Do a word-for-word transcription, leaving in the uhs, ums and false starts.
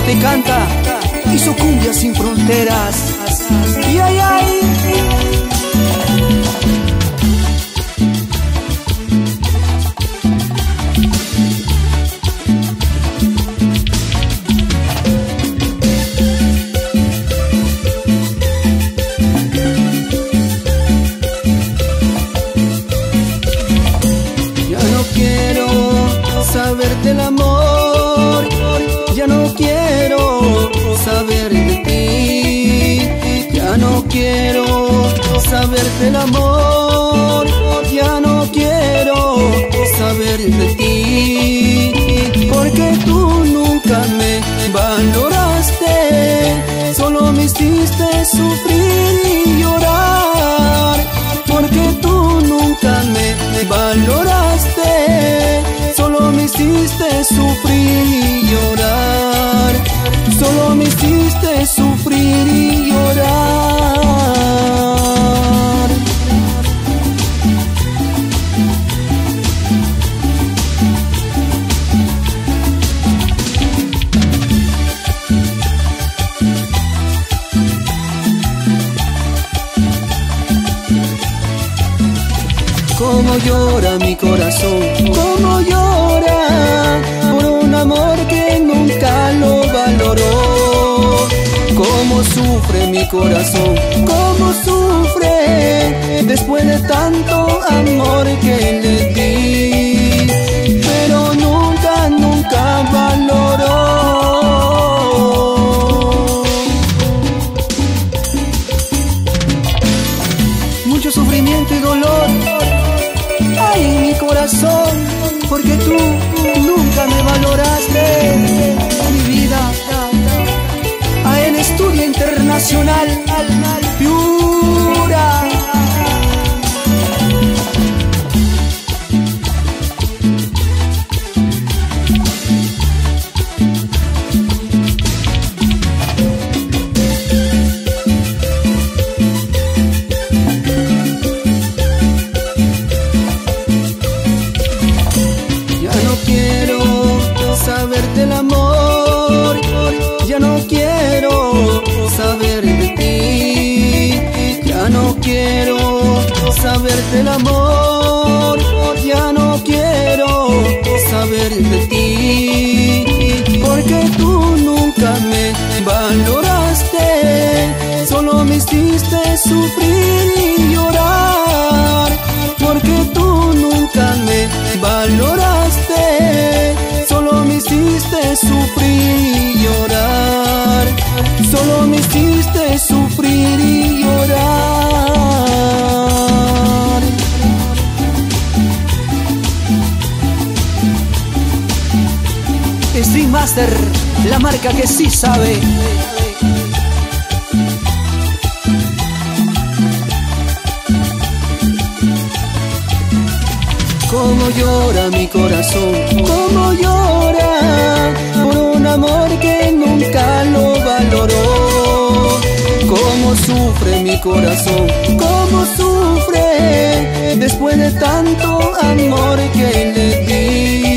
te canta y su cumbia sin fronteras. Y ay, ay. Ya no quiero saber del amor, ya no quiero saber de ti, ya no quiero saber del amor, ya no quiero saber de ti, porque tú nunca me valoraste, solo me hiciste sufrir y llorar, porque tú nunca me valoraste, solo me hiciste sufrir y llorar, solo me hiciste sufrir y llorar. Cómo llora mi corazón, cómo llora por un amor que nunca lo valoró. Cómo sufre mi corazón, cómo sufre después de tanto amor que le di, pero nunca, nunca valoró. Mucho sufrimiento y dolor hay en mi corazón, porque tú nunca me valoraste, mi vida. A en Estudio Internacional Piura. Del amor, ya no quiero saber de ti, ya no quiero saber del amor, ya no quiero saber de ti, porque tú nunca me valoraste, solo me hiciste sufrir y llorar, porque tú nunca me valoraste, solo me hiciste sufrir y llorar, solo me hiciste sufrir y llorar. Stream Master, la marca que sí sabe. Cómo llora mi corazón, cómo llora por un amor que nunca lo valoró. Cómo sufre mi corazón, cómo sufre después de tanto amor que le di.